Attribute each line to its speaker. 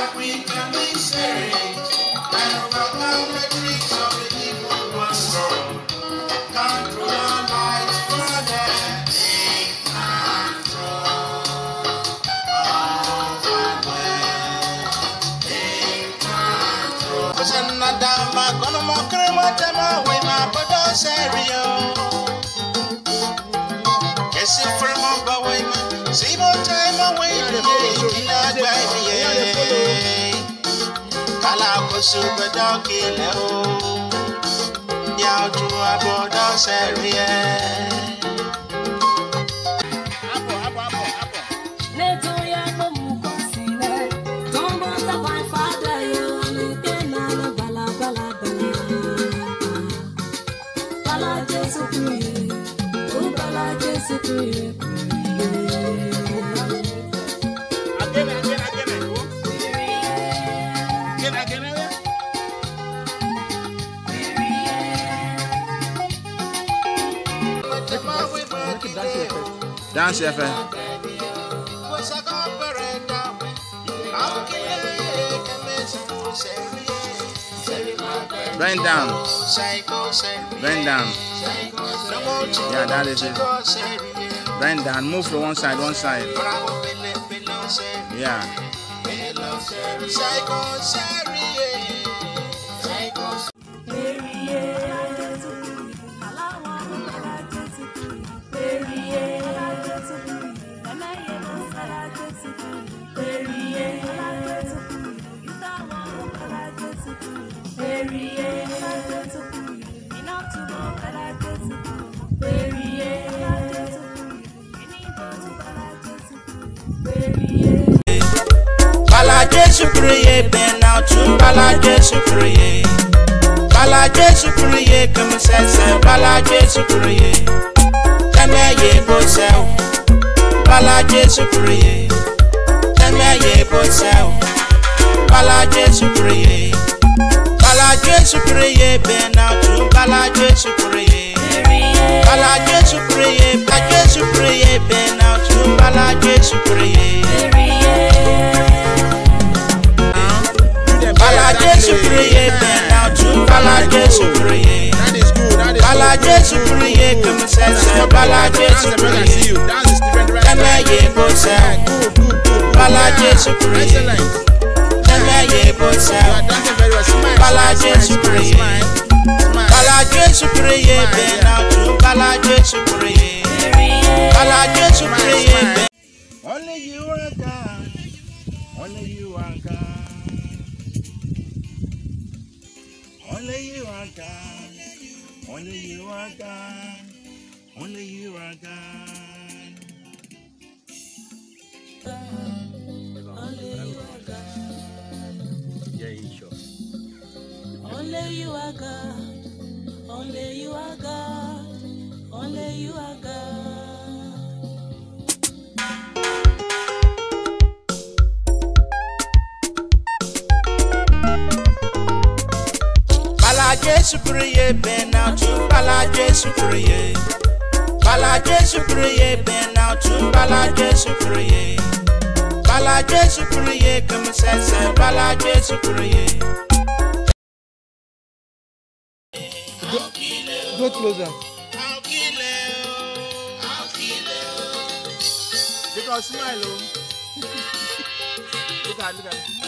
Speaker 1: that we can be saved and overcome the tricks of the evil one world. Come through our lives, Father, take control of our world. Take control. Nadama kono mokre motema we ma bodo serio. Kesi fremo ba we ma si mo tema we kila gba mi ye. Kala ko su bodo kile o. Ya oju abodo serio.
Speaker 2: Dance your friend. Bend down. Bend down. Yeah, that is it. Bend down. Move to one side, one side. Yeah.
Speaker 1: Bala Jesu Preye, ben now to Bala Jesu Preye. Bala Jesu Preye, come say, Bala Jesu Preye. Teme ye bo sell. Bala Jesu Preye. Teme ye bo sell. Bala Jesu Preye. Bala Jesu Preye, ben now to Bala Jesu Preye. Bala Jesu Preye, Bala Jesu Preye, ben now to Bala Jesu Preye. Bala Jesu Preye, ben now to Bala Jesu Preye.
Speaker 2: That is good. That is
Speaker 1: Bala Jesu Preye, come say, Bala Jesu Preye. Teme ye bo sell. Bala Jesu Preye. Teme ye bo sell. Bala Jesu Preye. Bala Jesu Preye, ben now to Bala Jesu Preye. Bala Jesu Preye, ben. Only you are God. Only you are God. Only you are God. Only you are God. Only you are God.
Speaker 3: Only you are God.
Speaker 2: Yeah, sure.
Speaker 3: Only you are God. Only you are God. Only you are God.
Speaker 1: Bala Jesu Preye, ben now to Bala Jesu Preye. Bala Jesu Preye, ben now to Bala Jesu Preye. Bala Jesu Preye, come say, Bala Jesu Preye.
Speaker 2: Go closer.
Speaker 1: I'll kill you.
Speaker 2: Because smile, look at